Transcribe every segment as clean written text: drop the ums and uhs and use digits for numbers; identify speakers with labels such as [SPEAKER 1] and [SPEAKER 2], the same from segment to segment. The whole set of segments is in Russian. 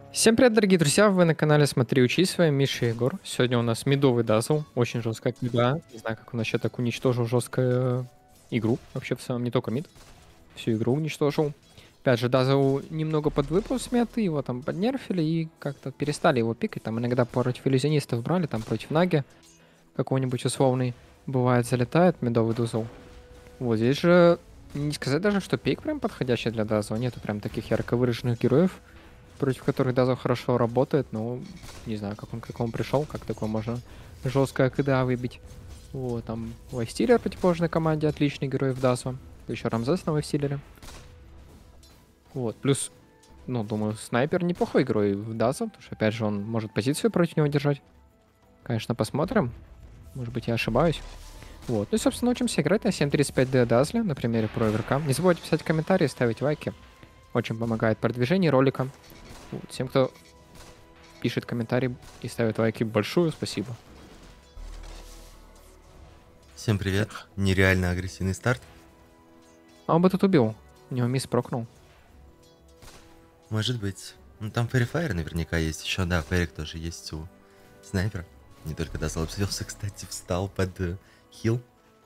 [SPEAKER 1] Всем привет, дорогие друзья! Вы на канале Смотри, Учись, с вами Миша и Егор. Сегодня у нас медовый дазл, очень жесткая книга. Не знаю, как он вообще так уничтожил жесткую игру. Вообще, в целом, не только мид. Всю игру уничтожил. Опять же, дазл немного подвыпал с меты, его там поднерфили и как-то перестали его пикать. Там иногда против иллюзионистов брали, там против Наги какой-нибудь условный. Бывает, залетает медовый дазл. Вот здесь же не сказать даже, что пик прям подходящий для дазла. Нету прям таких ярко выраженных героев, против которых Дазл хорошо работает, но не знаю, как он к такому пришел, как такое можно жесткое КДА выбить. Вот, там Лайфстиллер противоположной команде, отличный герой в Дазу. Еще Рамзес на Лайфстиллере. Вот, плюс, ну, думаю, снайпер неплохой герой в Дазу, потому что, опять же, он может позицию против него держать. Конечно, посмотрим. Может быть, я ошибаюсь. Вот, ну и, собственно, учимся играть на 7.35D Дазле на примере проверка. Не забывайте писать комментарии, ставить лайки. Очень помогает продвижению ролика. Вот, всем, кто пишет комментарий и ставит лайки, большое спасибо.
[SPEAKER 2] Всем привет. Нереально агрессивный старт.
[SPEAKER 1] А он бы тут убил. У него мисс прокнул.
[SPEAKER 2] Может быть. Ну там Fairy Fire наверняка есть еще. Да, Фэрик тоже есть у снайпера. Не только Дазл обзавелся, кстати, встал под хил.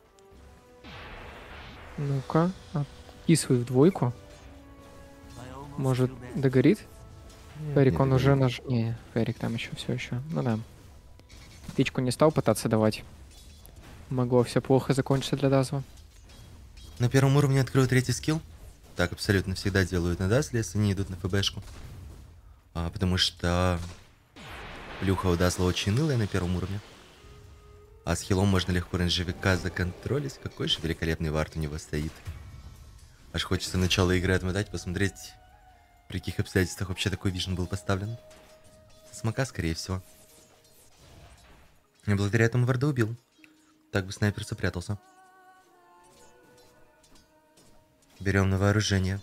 [SPEAKER 1] Ну-ка, кисвый в двойку. Может, догорит? Ферик, он уже наш... Не, Ферик там еще все еще. Ну да. Птичку не стал пытаться давать. Могло все плохо закончиться для Дазла.
[SPEAKER 2] На первом уровне открою третий скилл. Так абсолютно всегда делают на Дазле, если не идут на ФБшку. Потому что плюха у Дазла очень нылая на первом уровне. А с хилом можно легко рейнджевика законтролить. Какой же великолепный вард у него стоит. Аж хочется начало игры отмотать, посмотреть, при каких обстоятельствах вообще такой вижен был поставлен. Смока, скорее всего. И благодаря этому варда убил. Так бы снайпер запрятался. Берем на вооружение.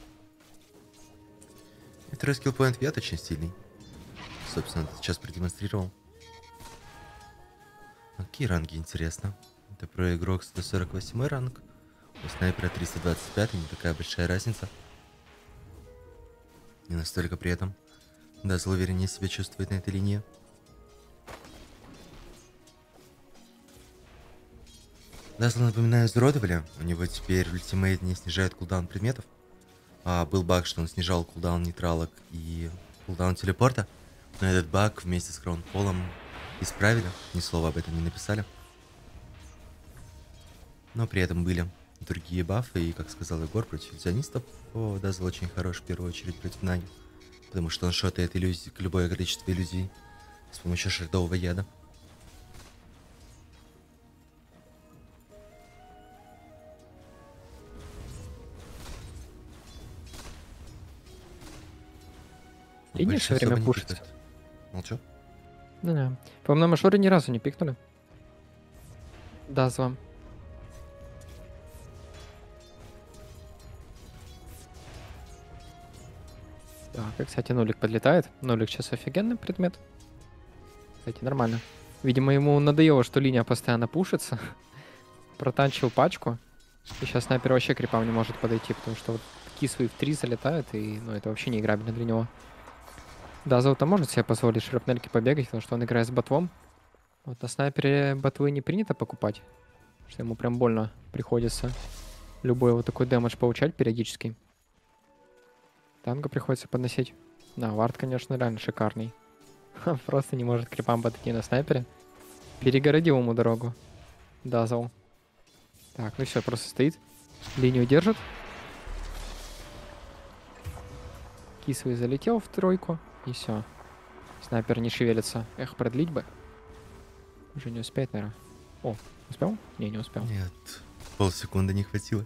[SPEAKER 2] И второй скиллпоинт Вет очень стильный. Собственно, это сейчас продемонстрировал. Какие ранги, интересно? Это про игрок 148 ранг. У снайпера 325, не такая большая разница. Не настолько при этом. Дазл увереннее себя чувствует на этой линии. Дазл, напоминаю, изуродовали. У него теперь ультимейт не снижает кулдаун предметов. Был баг, что он снижал кулдаун нейтралок и кулдаун телепорта. Но этот баг вместе с Кроунфолом исправили. Ни слова об этом не написали. Но при этом были другие бафы. И, как сказал Егор, против иллюзионистов Дазл очень хорош в первую очередь против Наги. Потому что он шотает иллюзии, любое количество иллюзий с помощью шардового яда.
[SPEAKER 1] Линия все время пушится.
[SPEAKER 2] Молчу.
[SPEAKER 1] Да. По-моему, на мажоре ни разу не пикнули. Дазла. Так, и, кстати, нулик подлетает. Нулик сейчас офигенный предмет. Кстати, нормально. Видимо, ему надоело, что линия постоянно пушится. Протанчил пачку. И сейчас снайпер вообще к крипам не может подойти, потому что вот кисвы в 3 залетают, и ну это вообще не играбельно для него. Дазл-то может себе позволить шрапнельки побегать, потому что он играет с ботвом. Вот на снайпере ботвы не принято покупать. Что ему прям больно приходится любой вот такой дэмэдж получать периодически. Танго приходится подносить. Да, вард, конечно, реально шикарный. Просто не может крипам подойти на снайпере. Перегородил ему дорогу. Дазл. Так, ну все, просто стоит. Линию держит. Кисовый залетел в тройку. И все. Снайпер не шевелится. Эх, продлить бы. Уже не успеет, наверное. О, успел? Не успел.
[SPEAKER 2] Нет, полсекунды не хватило.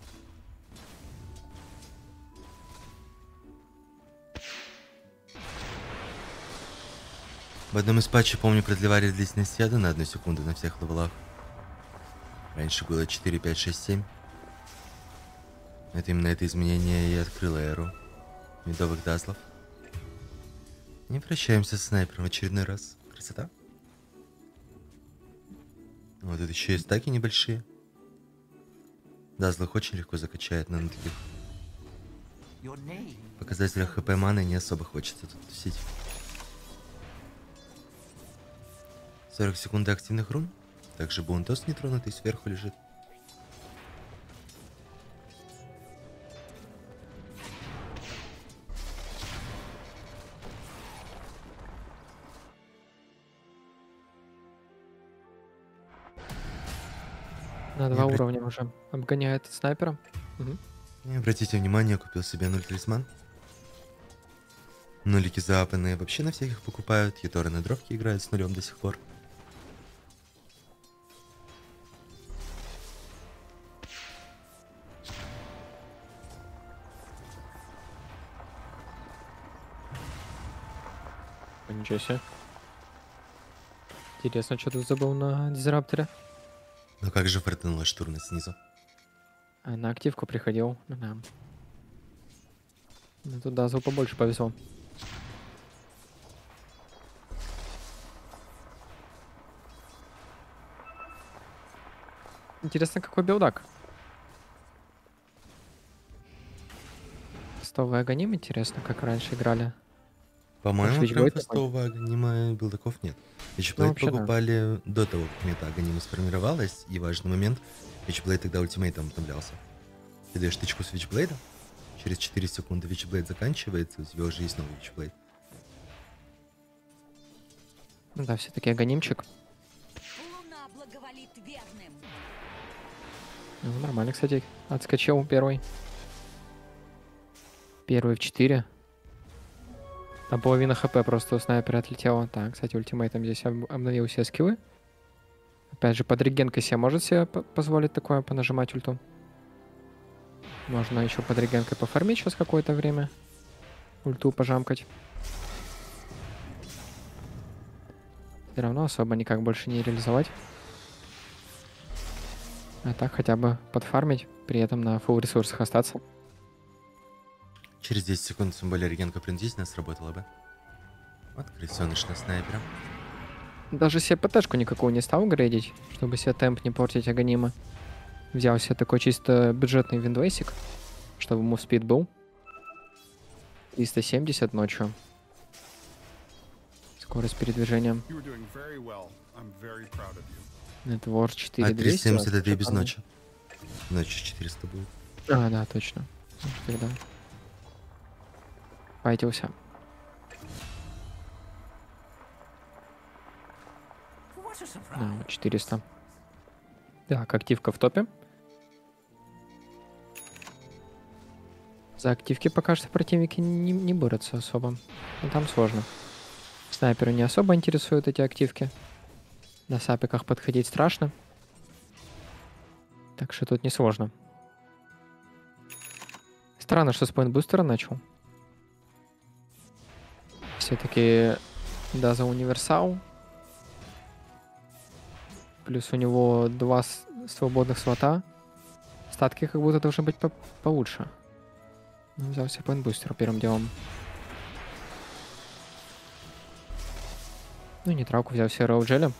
[SPEAKER 2] В одном из патчей, помню, продлевали длительность яда на 1 секунду на всех левелах. Раньше было 4, 5, 6, 7. Это именно это изменение и открыло эру медовых дазлов. Не прощаемся с снайпером в очередной раз. Красота. Вот тут еще и стаки небольшие. Дазл их очень легко закачает на таких показателя хп маны не особо хочется тут тусить. 40 секунд до активных рун. Также Бунтос нетронутый сверху лежит.
[SPEAKER 1] На 2 уровня уже обгоняет снайпера. Угу.
[SPEAKER 2] И обратите внимание, купил себе 0 талисман. Нулики заапанные вообще на всех их покупают. Юторы на дровке играют с нулем до сих пор.
[SPEAKER 1] Ничего себе. Интересно, что тут забыл на дизрапторе.
[SPEAKER 2] Но как же фартануло штурма снизу?
[SPEAKER 1] А на активку приходил. Ну да. Ну тут Дазу побольше повезло. Интересно, какой билдак. Фастовый Аганим, интересно, как раньше играли.
[SPEAKER 2] По-моему,
[SPEAKER 1] Может,
[SPEAKER 2] прям
[SPEAKER 1] Witchblade
[SPEAKER 2] фастового анима билдаков нет.
[SPEAKER 1] Ну,
[SPEAKER 2] Witchblade
[SPEAKER 1] вообще да.
[SPEAKER 2] покупали до того, как мета аганима сформировалась, и важный момент, Witchblade тогда ультимейтом обновлялся. Ты даешь тычку с Witchblade, через 4 секунды Witchblade заканчивается, у тебя уже есть новый Witchblade.
[SPEAKER 1] Ну да, все-таки Аганимчик.
[SPEAKER 3] Луна благоволит верным.
[SPEAKER 1] Ну, нормально, кстати, отскочил первый. Первый в 4. Там половина хп просто у снайпера отлетела. Так, кстати, ультимейтом здесь обновил все скиллы. Опять же, под регенкой себе может себе позволить такое понажимать ульту. Можно еще под регенкой пофармить сейчас какое-то время. Ульту пожамкать. Все равно особо никак больше не реализовать. А так хотя бы подфармить, при этом на фулл ресурсах остаться.
[SPEAKER 2] Через 10 секунд, тем более регенка принудительно сработала бы. Вот крысёныш на снайпера.
[SPEAKER 1] Даже себе ПТшку никакую не стал грейдить, чтобы себе темп не портить Аганима. Взял себе такой чисто бюджетный виндвейсик, чтобы ему спид был. 370 ночью. Скорость передвижения. Это Wars 4
[SPEAKER 2] А
[SPEAKER 1] 200.
[SPEAKER 2] 370 это и без
[SPEAKER 1] шикарно.
[SPEAKER 2] ночи. Ночью 400 будет.
[SPEAKER 1] А, да, точно. Ну, тогда. Файтился. Да, 400. Так, активка в топе. За активки пока что противники не борются особо. Но там сложно. Снайперы не особо интересуют эти активки. На сапиках подходить страшно. Так что тут не сложно. Странно, что с поинт-бустера начал. Все-таки Даза универсал. Плюс у него 2 свободных слота. Статки как будто должны быть получше. Ну, взял себе поинт-бустер первым делом. Ну, нейтралку взял себе роуджеля.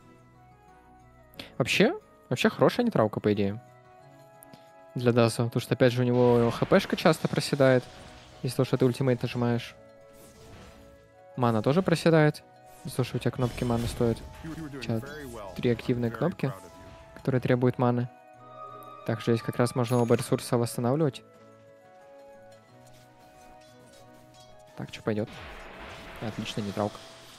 [SPEAKER 1] Вообще хорошая нейтралка, по идее. Для Даза. Потому что, опять же, у него хпшка часто проседает. Из-за того, что ты ультимейт нажимаешь. Мана тоже проседает. Из-за того, что у тебя кнопки маны стоят. 3 активные кнопки, которые требуют маны. Также здесь как раз можно оба ресурса восстанавливать. Так, что пойдет? Отлично, нейтралка.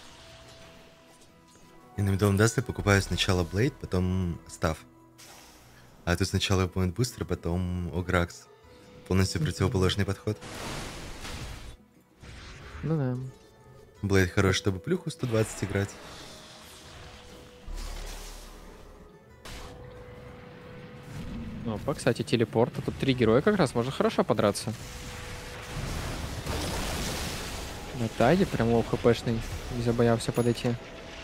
[SPEAKER 2] И на Медовом Дасле покупаю сначала Блейд, потом Став. А тут сначала Point Booster, потом Огракс. Полностью противоположный подход.
[SPEAKER 1] Ну да.
[SPEAKER 2] Блейд хорош, чтобы плюху 120 играть.
[SPEAKER 1] Опа, кстати, телепорт. А тут 3 героя как раз, можно хорошо подраться. На Тайде прям лоу хпшный. Не забоялся подойти.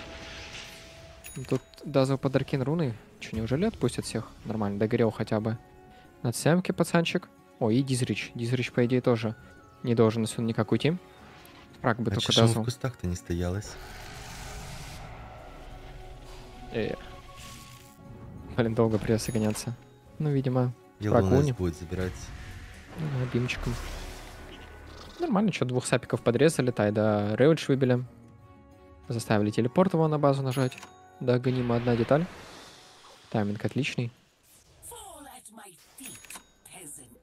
[SPEAKER 1] Тут Даза под Аркин руны. Че, неужели отпустят всех? Нормально, догорел хотя бы. Над Сямки пацанчик. О, и Дизрич. Дизрич, по идее, тоже не должен отсюда никак уйти. Фраг бы
[SPEAKER 2] А
[SPEAKER 1] только
[SPEAKER 2] чешему в
[SPEAKER 1] Дазу.
[SPEAKER 2] кустах-то не стоялось.
[SPEAKER 1] Блин, долго придется гоняться. Ну, видимо,
[SPEAKER 2] Елу у
[SPEAKER 1] Ракуни.
[SPEAKER 2] нас будет забирать.
[SPEAKER 1] Бимчиком. Нормально, что двух сапиков подрезали, Тайда Ревидж выбили. Заставили телепорт его на базу нажать. Да, гонима одна деталь. Тайминг отличный.
[SPEAKER 3] Fall at my feet, peasant.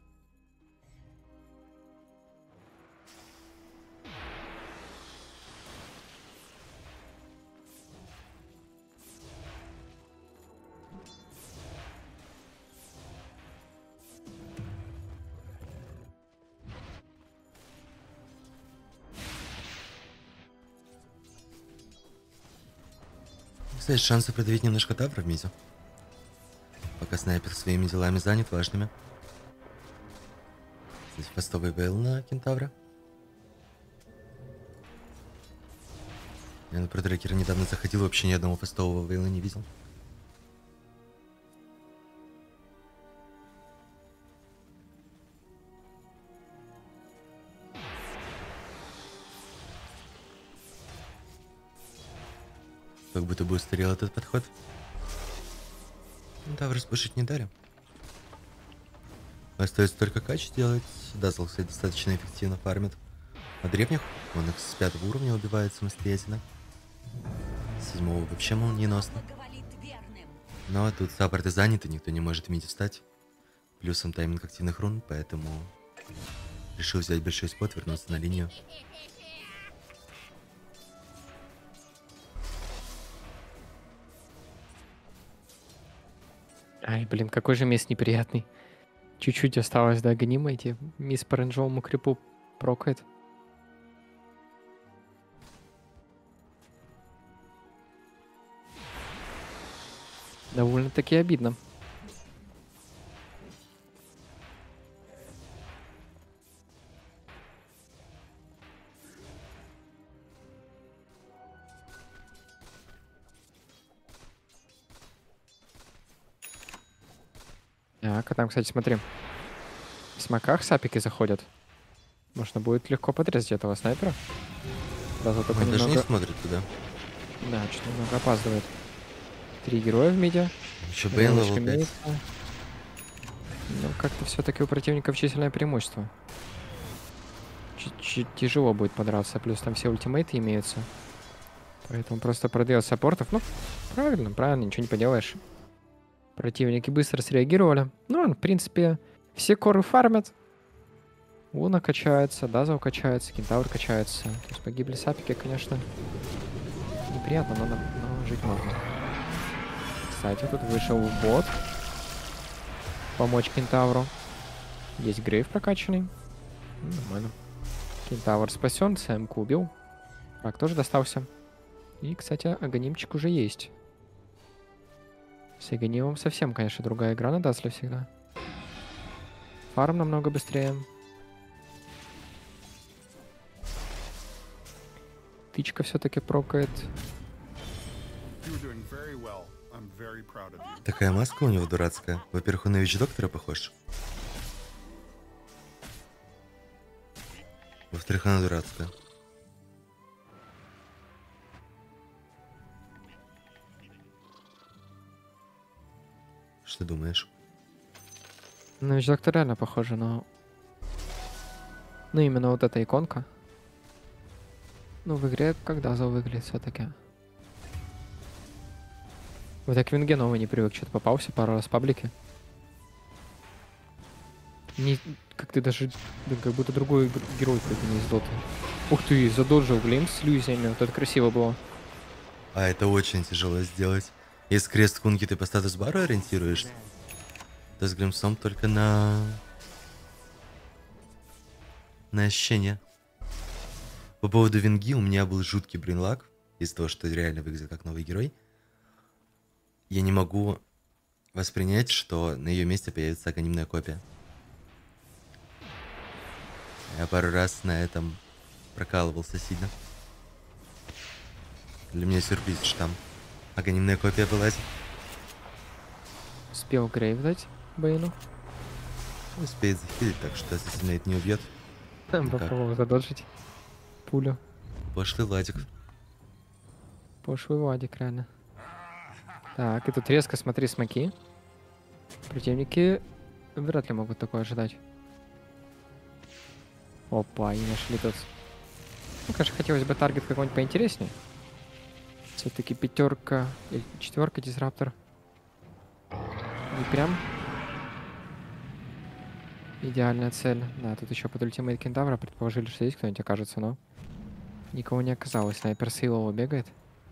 [SPEAKER 2] Кстати, шансы продавить немножко тавра в миде. Пока снайпер своими делами занят, важными. Здесь фастовый вейл на кентавра. Я на протрекера недавно заходил, вообще ни одного фастового вейла не видел. Как будто бы устарел этот подход. Тавр спушить не дали. Остается только кач делать. Дазл, кстати, достаточно эффективно фармит. На древних он их с 5 уровня убивает самостоятельно. С 7 вообще молниеносно.
[SPEAKER 3] Благоволит верным.
[SPEAKER 2] Но тут саппорты заняты, никто не может в миде встать. Плюсом тайминг активных рун, поэтому решил взять большой спот, вернуться на линию.
[SPEAKER 1] Ай, блин, какой же мисс неприятный. Чуть-чуть осталось до гонима идти. Мисс по оранжевому крипу прокает. Довольно-таки обидно. Так, а там, кстати, смотри. В смоках сапики заходят. Можно будет легко подрезать этого снайпера. Сразу только
[SPEAKER 2] Он даже
[SPEAKER 1] немного...
[SPEAKER 2] не смотрит туда.
[SPEAKER 1] Да, что-то немного опаздывает. 3 героя в миде.
[SPEAKER 2] Еще Бейн
[SPEAKER 1] Ревочка
[SPEAKER 2] левел 5.
[SPEAKER 1] имеется. Но как-то все-таки у противников численное преимущество. Чуть-чуть тяжело будет подраться. Плюс там все ультимейты имеются. Поэтому просто продает саппортов. Ну, правильно, правильно, ничего не поделаешь. Противники быстро среагировали. Ну, в принципе, все коры фармят. Луна качается, Дазл качается, Кентавр качается. То есть погибли сапики, конечно. Неприятно, но жить можно. Кстати, тут вышел бот. Помочь Кентавру. Есть Грейв прокачанный. Нормально. Кентавр спасен, СМК убил. Рак тоже достался. И, кстати, Аганимчик уже есть. С Аганимом совсем, конечно, другая игра на Дасле всегда. Фарм намного быстрее. Тычка все-таки прокает.
[SPEAKER 2] Такая маска у него дурацкая. Во-первых, он на ВИЧ-доктора похож. Во-вторых, она дурацкая. Что думаешь?
[SPEAKER 1] Ну, Вич-доктор реально похоже, но... Ну, именно вот эта иконка. Ну, в игре как Дазл выглядит все-таки. Вот я к Винге новый не привык, что-то попался пару раз в паблике. Не, как ты даже, блин, как будто другой герой какой-то не из доты. Ух ты, задоджил Глим с иллюзиями, вот это красиво было.
[SPEAKER 2] А это очень тяжело сделать. Если крест кунги ты по статус-бару ориентируешься, то с Гримсом только на ощущение. По поводу Винги у меня был жуткий бринлаг из-за того, что реально выглядит как новый герой. Я не могу воспринять, что на ее месте появится анонимная копия. Я пару раз на этом прокалывался сильно. Для меня сюрприз, что там анонимная копия вылазит.
[SPEAKER 1] Успел Грейв дать Бейну.
[SPEAKER 2] Успеет захилить, так что ассасинейт не убьет.
[SPEAKER 1] Попробовал задоджить пулю.
[SPEAKER 2] Пошлый Владик.
[SPEAKER 1] Пошлый Владик, реально. Так, и тут резко, смотри, смоки. Противники вряд ли могут такое ожидать. Опа, и нашли тут. Ну, конечно, хотелось бы таргет какой-нибудь поинтереснее. Все-таки пятерка или четверка дизраптор. Не прям идеальная цель. Да, тут еще под ультимейт кентавра предположили, что здесь кто-нибудь окажется, но никого не оказалось. Снайпер Сейлова бегает.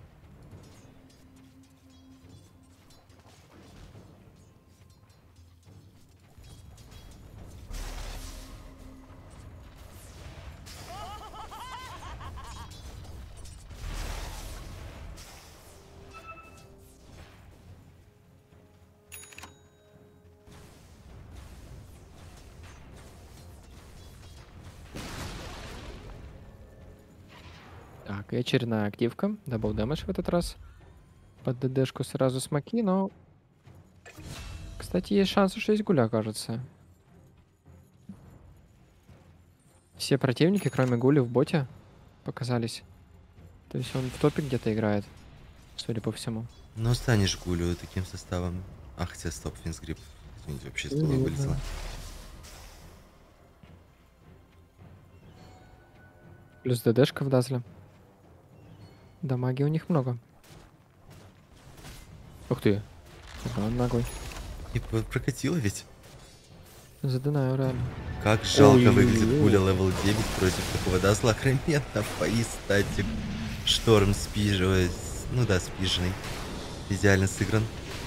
[SPEAKER 1] Так, и очередная активка. Дабл дэмэдж в этот раз. Под ДДшку сразу смоки, но... Кстати, есть шанс, что здесь Гуля окажется. Все противники, кроме Гули, в боте показались. То есть он в топе где-то играет, судя по всему.
[SPEAKER 2] Ну, станешь Гулю таким составом. А, хотя, стоп, Финсгрип. Извините, вообще из головы вылетело.
[SPEAKER 1] Плюс ДДшка в Дазле. Дамаги у них много. Ух ты. Да, он ногой.
[SPEAKER 2] И прокатило ведь.
[SPEAKER 1] Задынаю реально.
[SPEAKER 2] Как жалко
[SPEAKER 1] Ой-ой-ой.
[SPEAKER 2] выглядит Гуля левел 9 против такого дазла. Хромета, фаи, статик, шторм спиживает. Ну да, спиженный. Идеально сыгран.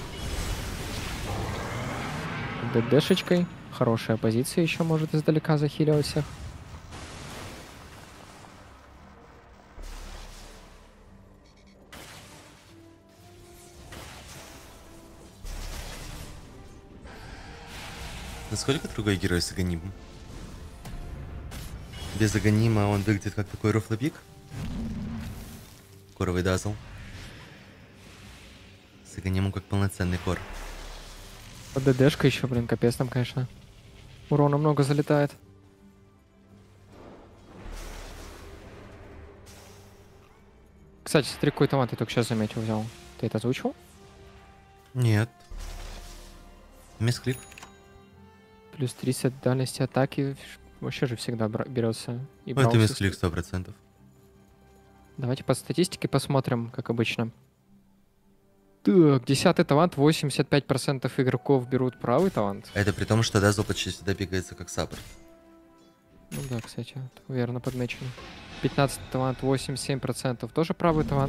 [SPEAKER 1] ДДшечкой. Хорошая позиция еще может издалека захиливать всех.
[SPEAKER 2] Насколько другой герой с Аганимом? Без Аганима он выглядит как такой рофлопик. Коровый дазл. С Аганимом как полноценный кор.
[SPEAKER 1] ДДшка еще, блин, капец там, конечно. Урона много залетает. Кстати, смотри, какой томат я только сейчас заметил, взял. Ты это озвучил?
[SPEAKER 2] Нет. Мисклик.
[SPEAKER 1] Плюс 30 дальности атаки. Вообще же всегда берется. И
[SPEAKER 2] Ну, это
[SPEAKER 1] брался.
[SPEAKER 2] мисклик 100%.
[SPEAKER 1] Давайте по статистике посмотрим, как обычно. Так, 10-й талант, 85% игроков берут правый талант.
[SPEAKER 2] Это при том, что дазл почти всегда бегается как саппорт.
[SPEAKER 1] Ну да, кстати, это верно подмечено. 15-й талант, 87% тоже правый талант.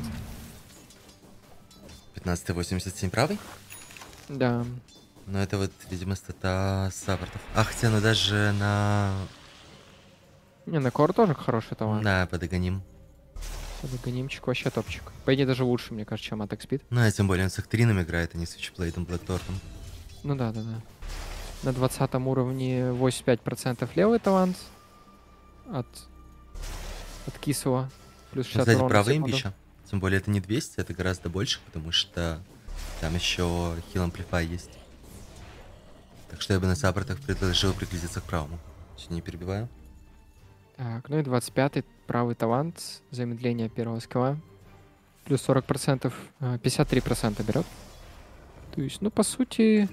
[SPEAKER 2] 15-87 правый?
[SPEAKER 1] Да.
[SPEAKER 2] Но это вот, видимо, стата саппортов. А, хотя, ну даже на...
[SPEAKER 1] Не, на кор тоже хороший талант.
[SPEAKER 2] На подогоним.
[SPEAKER 1] Ганимчик вообще топчик. по идее, даже лучше, мне кажется, чем Attack Speed.
[SPEAKER 2] Ну, а тем более он с Актрином играет, а не с Switchblade Блэктортом.
[SPEAKER 1] Ну да. На 20 уровне 85% левый талант. От кислого. Плюс 60
[SPEAKER 2] Кстати,
[SPEAKER 1] урона в
[SPEAKER 2] правый
[SPEAKER 1] секунду.
[SPEAKER 2] имбища. Тем более это не 200, это гораздо больше, потому что там еще Heal Amplify есть. Так что я бы на саппортах предложил приглядеться к правому. Если не перебиваю.
[SPEAKER 1] Так, ну и 25-й правый талант. Замедление первого скилла. Плюс 40%. 53% берет. То есть, ну, по сути...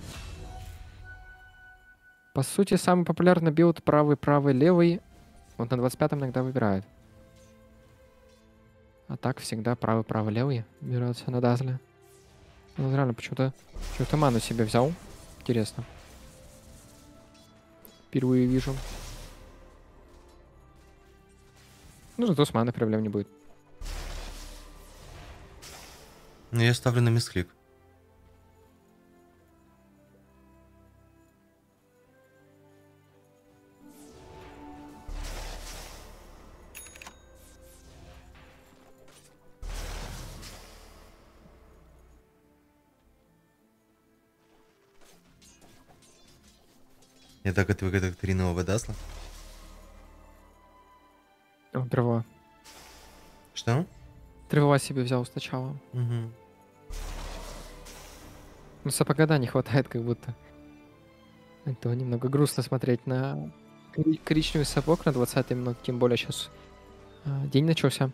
[SPEAKER 1] По сути, самый популярный билд правый, левый. Вот на 25-м иногда выбирают. А так всегда правый, левый берется на Дазле. Ну, реально, почему-то ману себе взял. Интересно. Впервые вижу. Ну, зато с маной проблем не будет.
[SPEAKER 2] Ну, я ставлю на мисклик. Я так отвык от Актринового дазла.
[SPEAKER 1] О, дрова.
[SPEAKER 2] Что?
[SPEAKER 1] Дрова себе взял сначала.
[SPEAKER 2] Угу.
[SPEAKER 1] Ну, сапога, да, не хватает как будто. Это немного грустно смотреть на коричневый сапог на 20-й минуте, тем более сейчас день начался.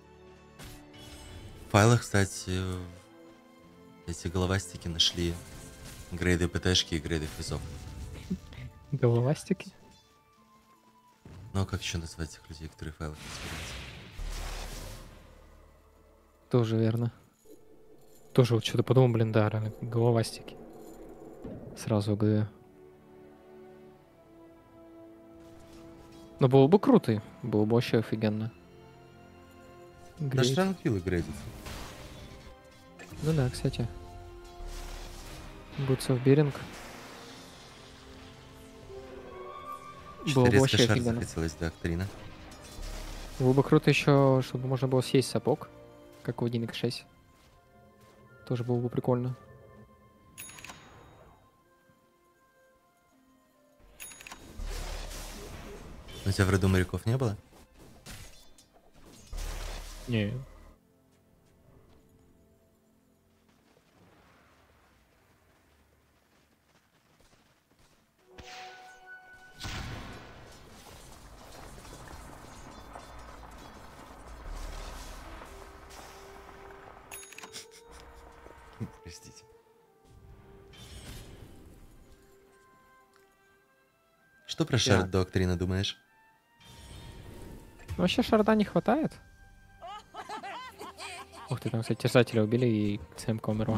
[SPEAKER 2] В файлах, кстати, эти головастики нашли грейды ПТшки и грейды физов.
[SPEAKER 1] Головастики.
[SPEAKER 2] Ну а как еще назвать тех людей, которые в файлах разбираются?
[SPEAKER 1] Тоже верно. Тоже вот что-то подумал, блин, да, реально, головастики. Сразу ГД. Но было бы круто, было бы вообще офигенно.
[SPEAKER 2] Наш
[SPEAKER 1] Греть.
[SPEAKER 2] ранквилл грейдится.
[SPEAKER 1] Ну да, кстати. Boots of Беринг. Было
[SPEAKER 2] Что-то
[SPEAKER 1] бы
[SPEAKER 2] резко
[SPEAKER 1] вообще
[SPEAKER 2] шар
[SPEAKER 1] офигенно.
[SPEAKER 2] захотелось, да, Актрина.
[SPEAKER 1] Было бы круто еще, чтобы можно было съесть сапог, как в 1.6. Тоже было бы прикольно.
[SPEAKER 2] У тебя в роду моряков не было?
[SPEAKER 1] Не.
[SPEAKER 2] Простите. Что про шар до Актрина думаешь?
[SPEAKER 1] Ну, вообще шарда не хватает. Ух ты, там, кстати, терзателя убили и ЦМК умерла.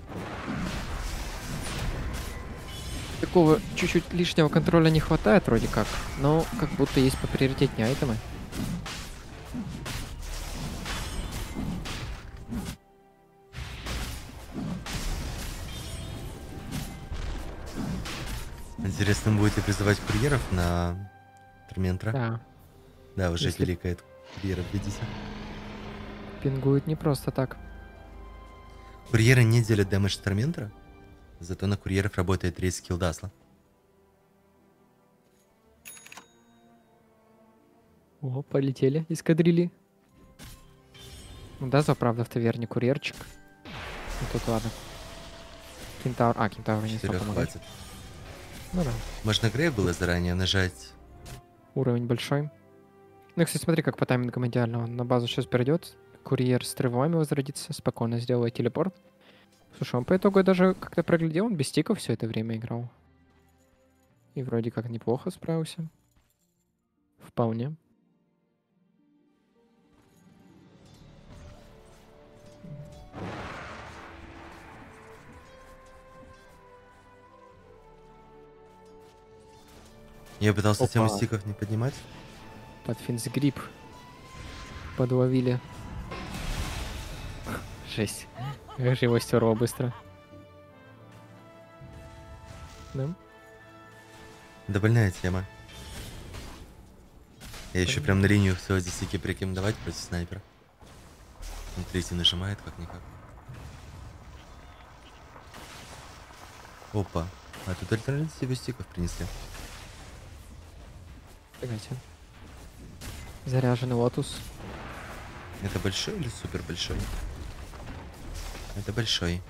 [SPEAKER 1] Такого чуть-чуть лишнего контроля не хватает вроде как, но как будто есть поприоритетнее айтемы.
[SPEAKER 2] Интересно, будете призывать курьеров на Торментра?
[SPEAKER 1] Да,
[SPEAKER 2] Да, уже
[SPEAKER 1] Если-
[SPEAKER 2] пиликает курьеров, видите?
[SPEAKER 1] пингует не просто так.
[SPEAKER 2] Курьеры не делят дэмэдж Торментра, зато на курьеров работает третий скилл Дасла.
[SPEAKER 1] О, полетели эскадрильи. Ну да, за правда в таверне курьерчик. Ну тут ладно. Кентавр. А, кентавр не стал
[SPEAKER 2] 4
[SPEAKER 1] помогать.
[SPEAKER 2] хватит.
[SPEAKER 1] Ну да.
[SPEAKER 2] Можно грейв было заранее нажать.
[SPEAKER 1] Уровень большой. Ну, и, кстати, смотри, как по таймингам идеально. Он на базу сейчас придет. Курьер с тревами возродится. Спокойно сделает телепорт. Слушай, он по итогу даже как-то проглядел. Он без стиков все это время играл. И вроде как неплохо справился. Вполне.
[SPEAKER 2] Я пытался тему
[SPEAKER 1] Опа.
[SPEAKER 2] стиков не поднимать.
[SPEAKER 1] Под финсгрип подловили. Жесть. Как же его стерло быстро. Да?
[SPEAKER 2] Да больная тема. Я еще прям на линию хотел эти стики порекомендовать против снайпера. Он третий нажимает как-никак. Опа. А тут альтернативу стиков принесли.
[SPEAKER 1] Погодите. Заряженный лотус.
[SPEAKER 2] Это большой или супер большой? Это большой.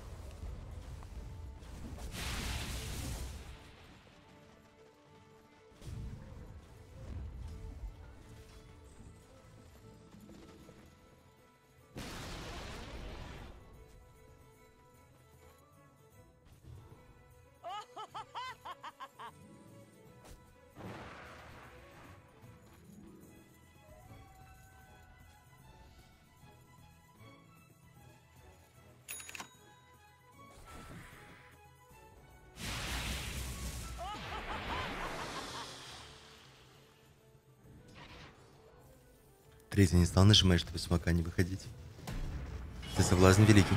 [SPEAKER 2] Третий не стал нажимать, чтобы с мака не выходить. Ты соблазн великий.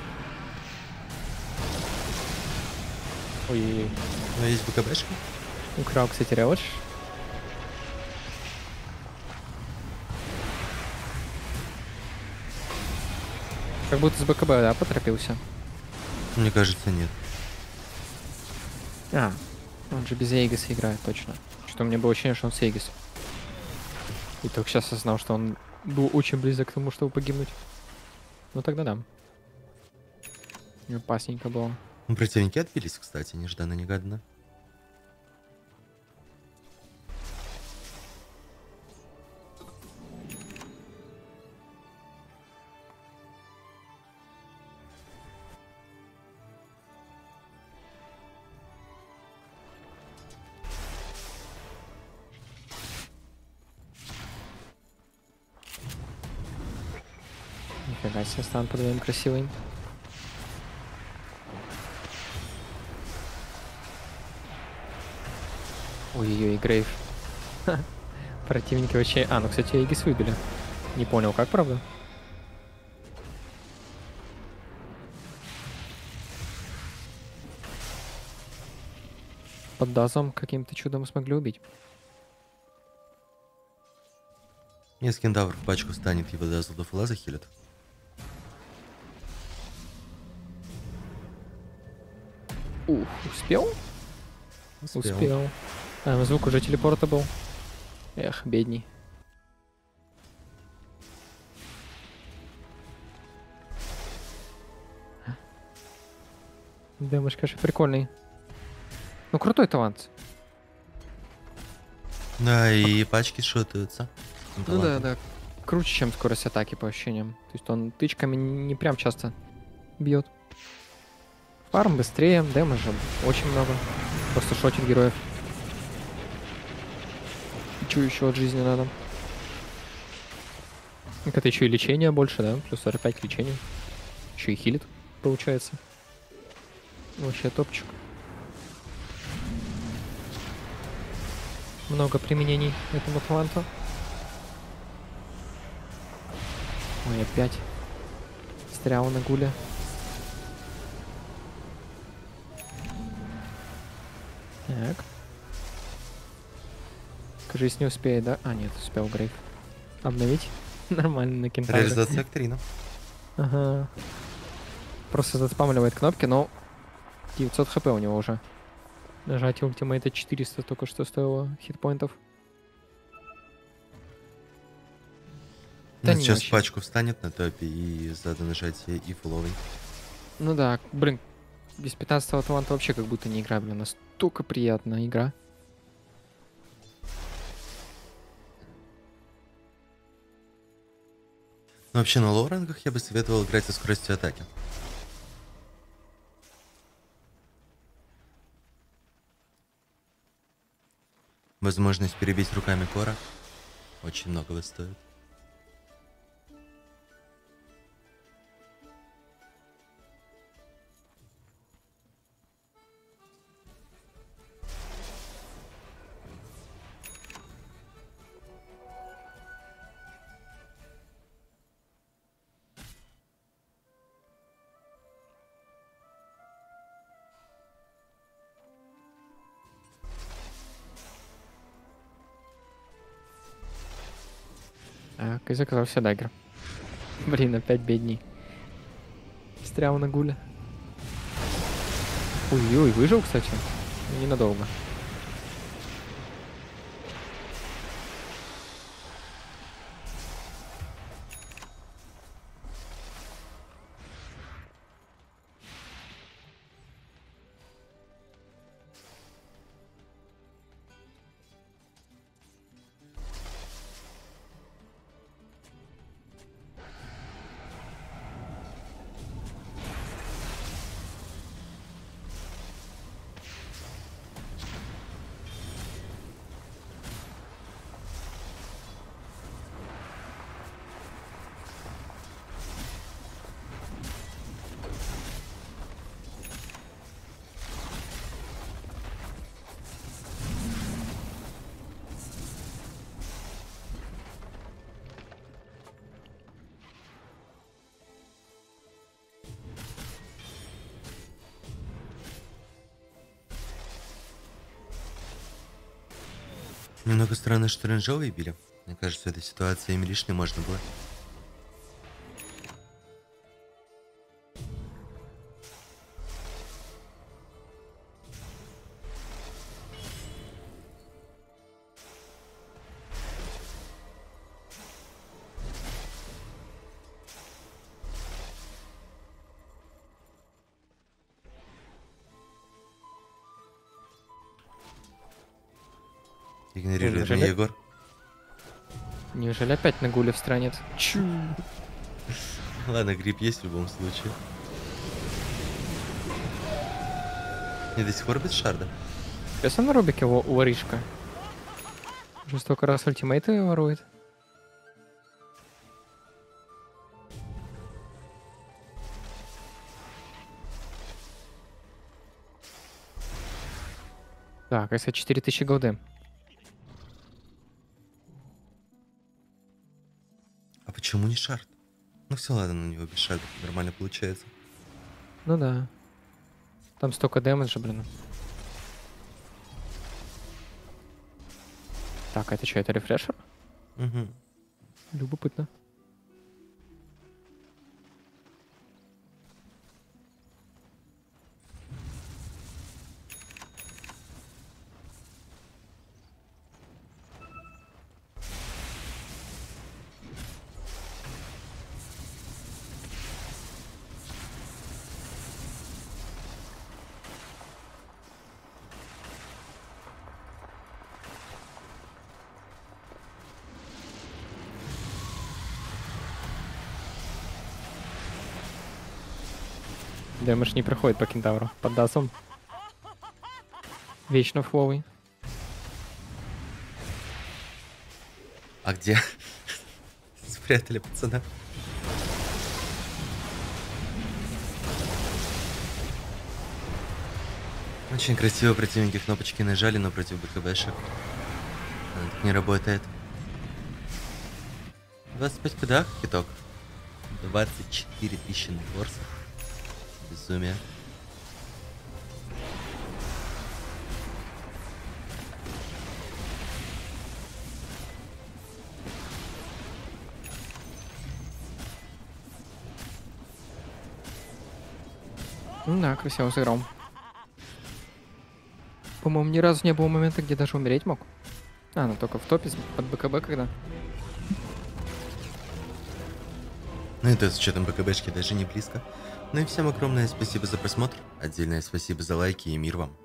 [SPEAKER 1] Ой,
[SPEAKER 2] Но есть БКБшка.
[SPEAKER 1] украл, кстати, релодж. Как будто с БКБ, да, поторопился?
[SPEAKER 2] Мне кажется, нет.
[SPEAKER 1] А, он же без Эйгиса играет, точно. Что у меня было ощущение, что он с Эйгисом. И только сейчас осознал, что он был очень близок к тому, чтобы погибнуть. Ну тогда да. Опасненько было.
[SPEAKER 2] Ну, противники отбились, кстати, нежданно-негаданно.
[SPEAKER 1] Нифига себе, стан под моим красивый. Ой-ой-ой, Грейв. Ха. Противники вообще... А, ну, кстати, Эгис выбили. Не понял, как, правда? Под дазом каким-то чудом смогли убить.
[SPEAKER 2] Если кентавр в пачку станет, его дазл до фула захилят.
[SPEAKER 1] Ух, успел? Успел. А, звук уже телепорта был. Эх, бедней. Дэмэдж, конечно, прикольный. Ну, крутой талант.
[SPEAKER 2] Да, и пачки шотаются.
[SPEAKER 1] Ну да, да. Круче, чем скорость атаки, по ощущениям. То есть он тычками не прям часто бьет. Фарм быстрее, дэмэджа очень много. Просто шотит героев. Чё еще от жизни надо? Так это еще и лечение больше, да? Плюс 45 к лечению. Еще и хилит, получается. Вообще топчик. Много применений этому таланту. Ой, опять. Стрял на гуле. Так. Кажись, не успеет, да? А, нет, успел Грейв. Обновить. Нормально на кентавре.
[SPEAKER 2] Реализация Актрина.
[SPEAKER 1] Ага. Просто заспамливает кнопки, но 900 хп у него уже. Нажать ультимейта 400 только что стоило хитпоинтов. Да
[SPEAKER 2] Ну,
[SPEAKER 1] не
[SPEAKER 2] сейчас
[SPEAKER 1] вообще.
[SPEAKER 2] пачку встанет на топе и за нажатие и фуловый.
[SPEAKER 1] Ну да, блин, без 15-го таланта вообще как будто не игра, блин, настолько приятная игра.
[SPEAKER 2] Но вообще на лоу-рангах я бы советовал играть со скоростью атаки. Возможность перебить руками Кора очень многого стоит.
[SPEAKER 1] Так, и заказался даггер. Блин, опять бедней. Стрял на гуле. Ой-ой, выжил, кстати. Ненадолго.
[SPEAKER 2] Немного странно, что рейнджовые били. Мне кажется, в этой ситуации им лишним можно было. Игнорирует
[SPEAKER 1] Неужели?
[SPEAKER 2] меня Егор.
[SPEAKER 1] Неужели опять на гуле встранит? Чу.
[SPEAKER 2] Ладно, гриб есть в любом случае. Не до сих пор без шарда.
[SPEAKER 1] Сейчас он на Рубике воришка. Уже столько раз ультимейты ворует. Так, если 4000 голды.
[SPEAKER 2] А почему не шард? Ну все, ладно, на него без шарда нормально получается.
[SPEAKER 1] Ну да. Там столько дэмэджа, блин. Так, это что, это рефрешер?
[SPEAKER 2] Угу.
[SPEAKER 1] Любопытно. Дэмэдж не проходит по кентавру. Под дасом. Вечно фловый.
[SPEAKER 2] А где? Спрятали пацана. Очень красиво противники кнопочки нажали, но против БКБшек она так не работает. 25 пдах, итог. 24 тысячи на форсах. Безумие.
[SPEAKER 1] Да, красиво сыграл. По-моему, ни разу не было момента, где даже умереть мог. А, ну только в топе под БКБ когда.
[SPEAKER 2] Ну это с учетом БКБшки даже не близко. Ну и всем огромное спасибо за просмотр. Отдельное спасибо за лайки и мир вам.